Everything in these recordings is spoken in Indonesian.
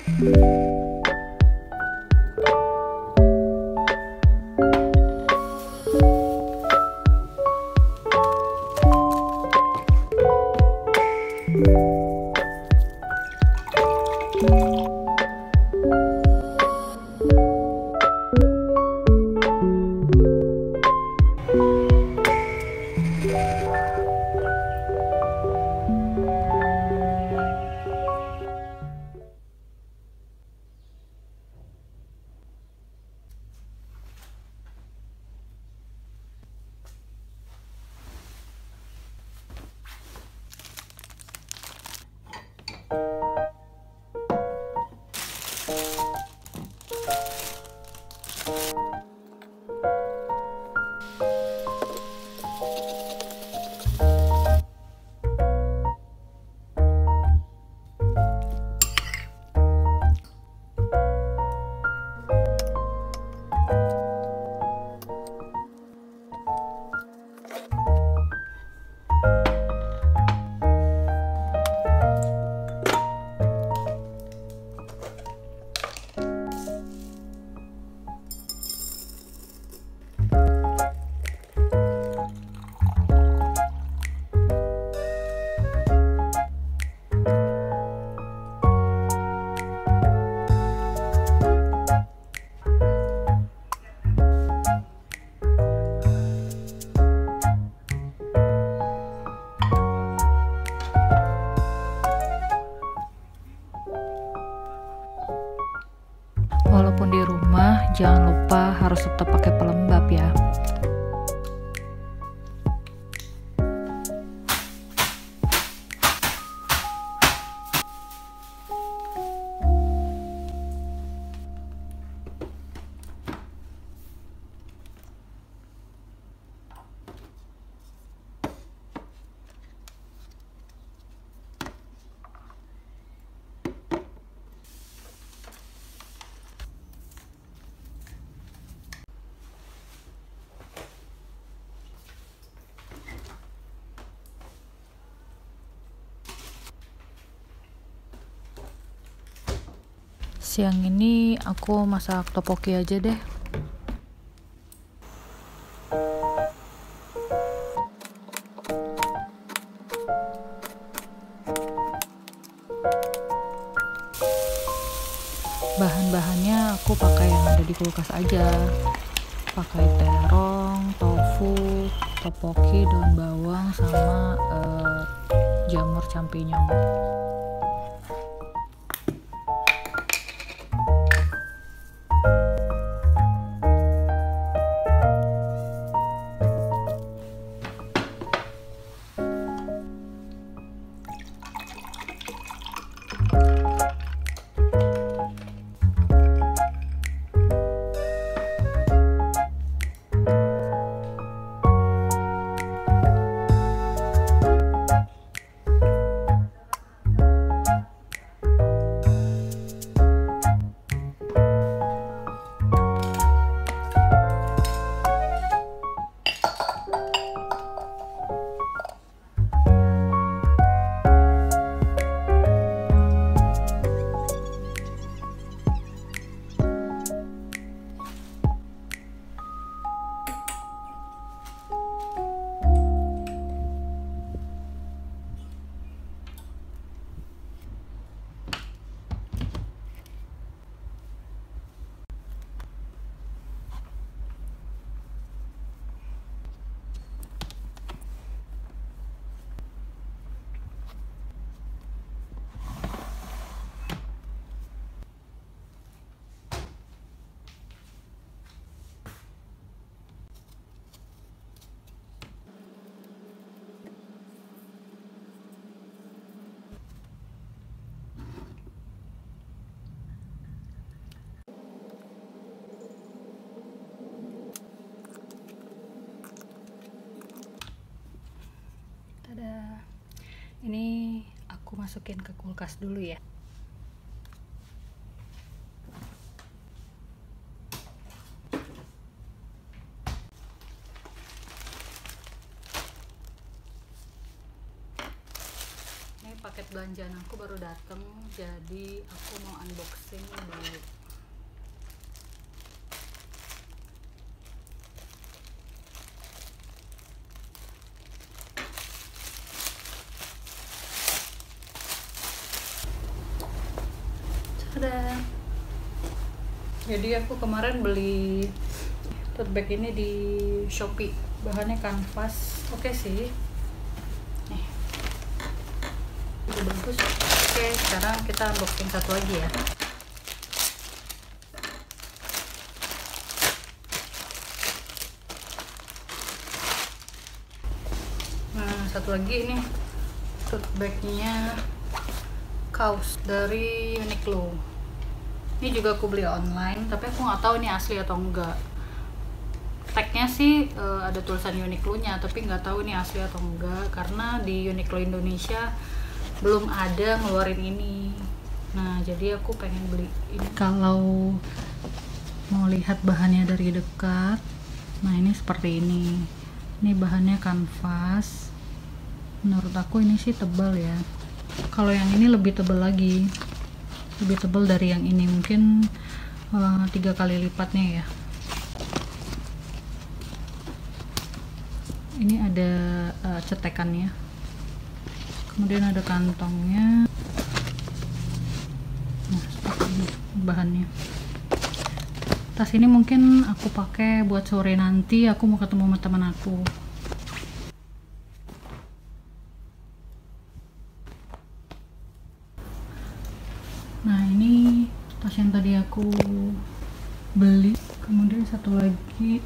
Walaupun di rumah, jangan lupa harus tetap pakai pelembab ya. Siang ini aku masak topoki aja deh. Bahan-bahannya aku pakai yang ada di kulkas aja. Pakai terong, tofu, topoki, daun bawang, sama jamur champignon. Ini aku masukin ke kulkas dulu ya. Ini paket belanjaan aku baru dateng, jadi aku mau unboxing dulu. Tada! Jadi aku kemarin beli tote bag ini di Shopee, bahannya kanvas, oke sih. Nih, udah bagus. Oke, sekarang kita unboxing satu lagi ya. Nah, satu lagi ini tote bagnya kaos dari Uniqlo. Ini juga aku beli online, tapi aku nggak tahu ini asli atau enggak. Tagnya sih ada tulisan Uniqlo-nya, tapi nggak tahu ini asli atau enggak karena di Uniqlo Indonesia belum ada ngeluarin ini. Nah, jadi aku pengen beli ini. Kalau mau lihat bahannya dari dekat, nah ini seperti ini. Ini bahannya kanvas. Menurut aku ini sih tebal ya. Kalau yang ini lebih tebal lagi, lebih tebal dari yang ini, mungkin 3 kali lipatnya ya. Ini ada cetekannya, kemudian ada kantongnya. Nah, seperti ini bahannya. Tas ini mungkin aku pakai buat sore nanti aku mau ketemu sama teman aku. Nah, ini tas yang tadi aku beli. Kemudian satu lagi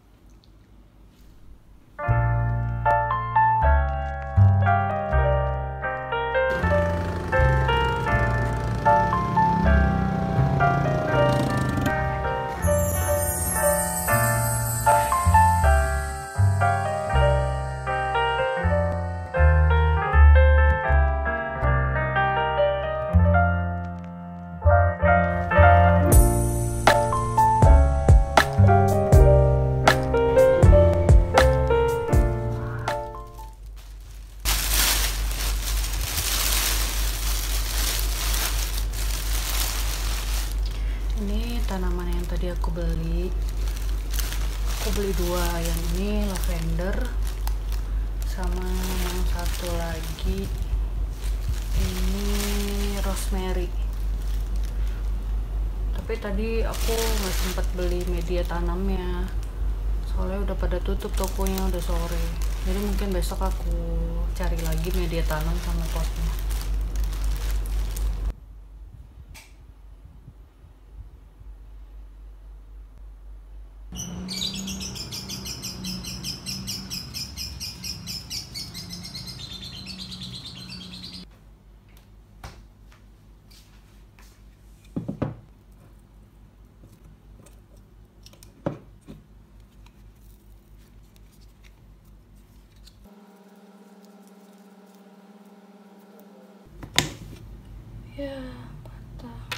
tanaman yang tadi aku beli 2, yang ini lavender sama yang satu lagi ini rosemary. Tapi tadi aku nggak sempat beli media tanamnya soalnya udah pada tutup tokonya, udah sore. Jadi mungkin besok aku cari lagi media tanam sama potnya. Ya, patah.